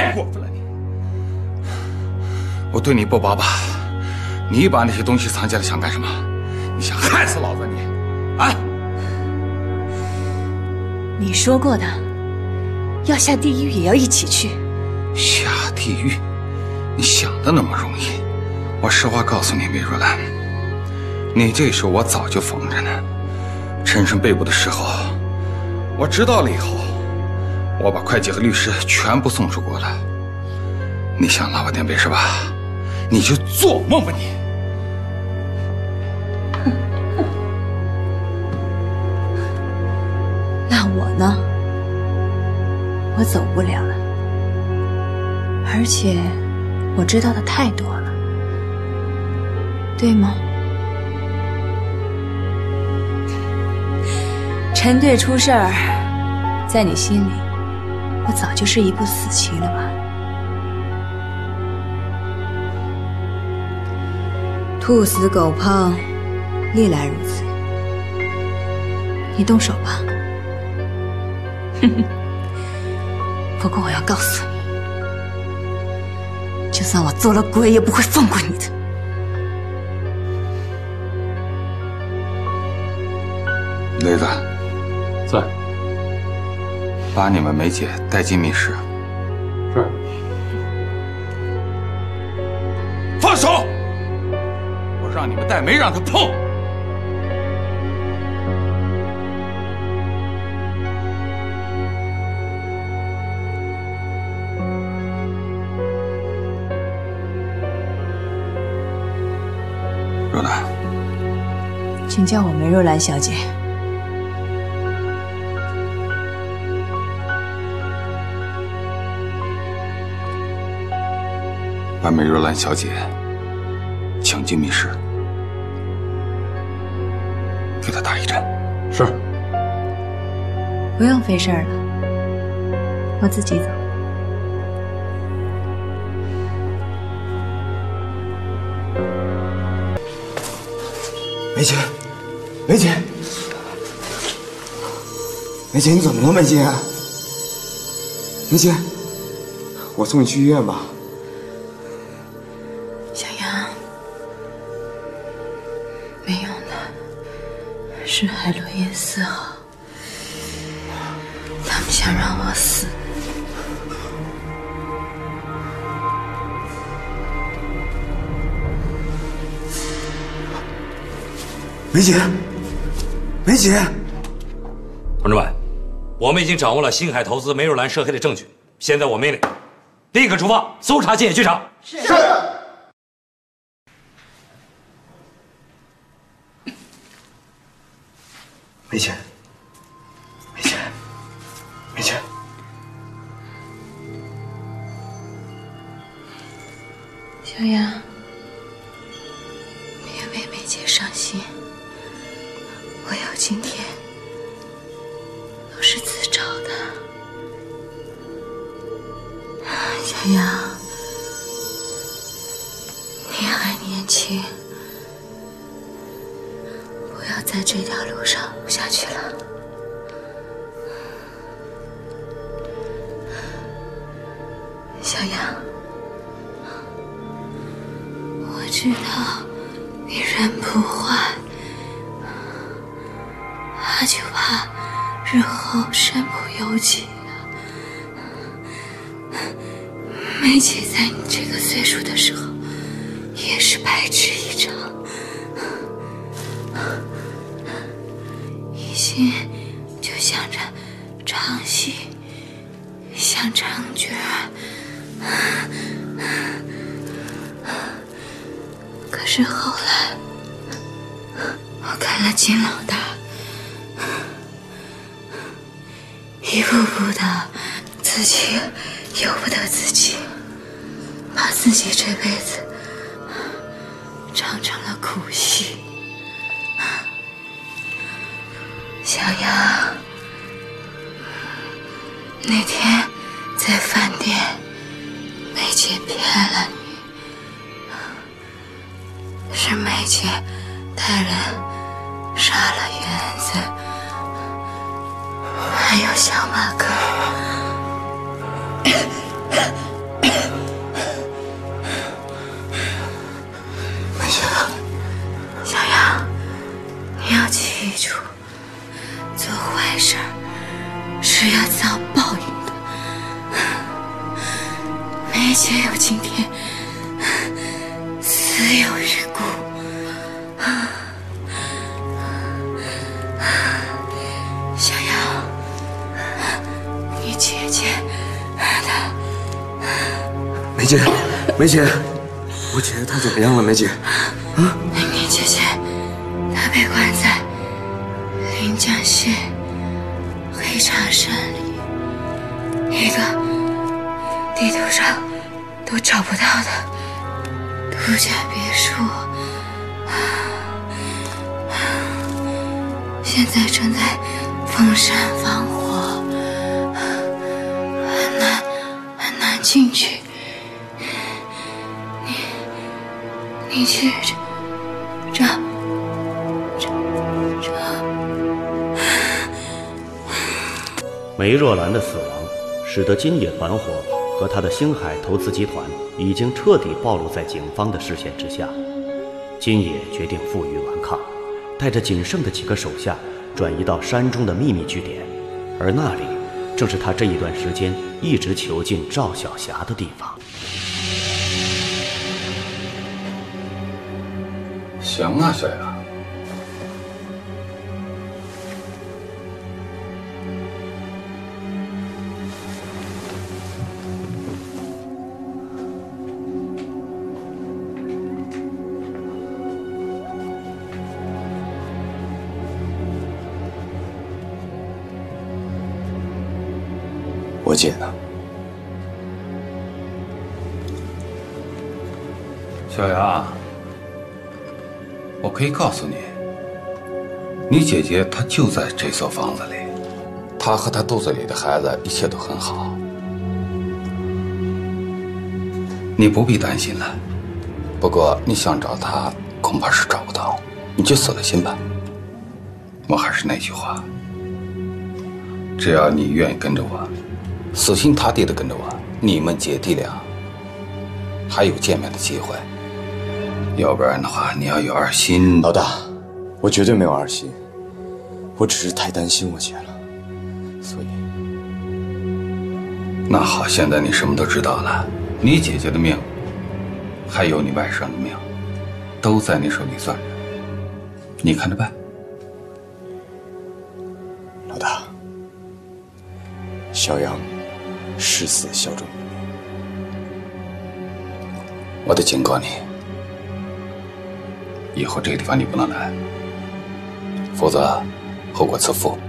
太过分了你！我对你不薄吧？你把那些东西藏起来想干什么？你想害死老子你？啊！ 你说过的，要下地狱也要一起去。 下地狱？你想的那么容易？我实话告诉你，梅若兰，你这手我早就缝着呢。陈胜被捕的时候，我知道了以后，我把会计和律师全部送出国了。你想拉我垫背是吧？你就做梦吧你！ 那我呢？我走不了了，而且我知道的太多了，对吗？陈队出事儿，在你心里，我早就是一步死棋了吧？兔死狗烹，历来如此。你动手吧。哼哼。不过我要告诉你，就算我做了鬼，也不会放过你的。 雷子， 在。 把你们梅姐带进密室。 是。 放手！我让你们带，没让他碰。若兰， 请叫我梅若兰小姐。 把梅若兰小姐请进密室，给她打一针。 是。 不用费事儿了，我自己走。 梅姐，梅姐，梅姐，你怎么了，梅姐？梅姐，我送你去医院吧。 小杨，没用的，是海洛因4号，他们想让我死。 梅姐，梅姐， 同志们，我们已经掌握了星海投资梅若兰涉黑的证据，现在我命令，立刻出发搜查竞演剧场。 是。 梅姐，梅姐，梅姐， 小杨，别为梅姐伤心。我有今天，都是自找的。小杨，你还年轻，不要在这条路上下去了。小杨，我知道你人不坏，就怕日后身不由己啊。梅姐在你这个岁数的时候，也是白纸一张，一心就想着唱戏，想成角。可是后来，我看了金老大，一步步的自己由不得自己，把自己这辈子唱成了苦戏。小杨，那天在饭店，梅姐骗了你，是梅姐带人杀了园子，还有小马哥。 是要遭报应的。梅姐有今天，死有余辜。小瑶，你姐姐她…… 梅姐，梅姐，我姐姐她怎么样了？梅姐，啊？ 你姐姐她被关在临江县黑茶山里一个地图上都找不到的度假别墅，现在正在风山放火，很难进去。你去这。 梅若兰的死亡，使得金野团伙和他的星海投资集团已经彻底暴露在警方的视线之下。金野决定负隅顽抗，带着仅剩的几个手下转移到山中的秘密据点，而那里正是他这一段时间一直囚禁赵晓霞的地方。 行啊，小杨。 我姐呢？ 小杨，我可以告诉你，你姐姐她就在这所房子里，她和她肚子里的孩子一切都很好，你不必担心了。不过你想找她，恐怕是找不到，你就死了心吧。我还是那句话，只要你愿意跟着我，死心塌地的跟着我，你们姐弟俩还有见面的机会。要不然的话，你要有二心。 老大，我绝对没有二心，我只是太担心我姐了，所以…… 那好，现在你什么都知道了，你姐姐的命，还有你外甥的命，都在你手里攥着，你看着办。 老大，小杨誓死效忠于你。 我得警告你，以后这个地方你不能来，否则后果自负。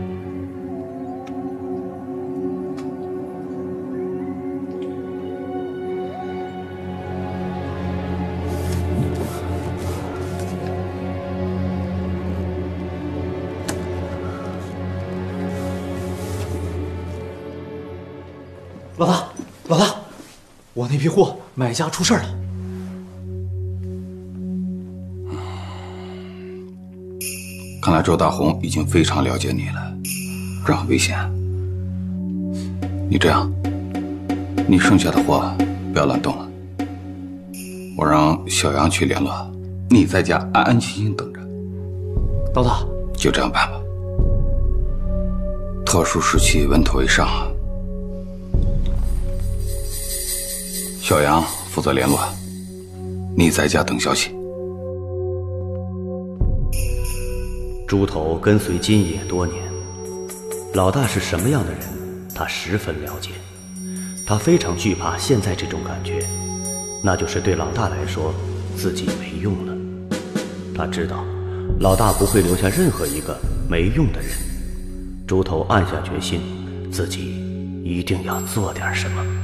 老大，我那批货买家出事了。 看来周大红已经非常了解你了，这很危险。你这样，你剩下的货不要乱动了，我让小杨去联络，你在家安安心心等着。 老大， 就这样办吧。特殊时期，稳妥为上。小杨负责联络，你在家等消息。 猪头跟随金野多年，老大是什么样的人，他十分了解。他非常惧怕现在这种感觉，那就是对老大来说，自己没用了。他知道，老大不会留下任何一个没用的人。猪头暗下决心，自己一定要做点什么。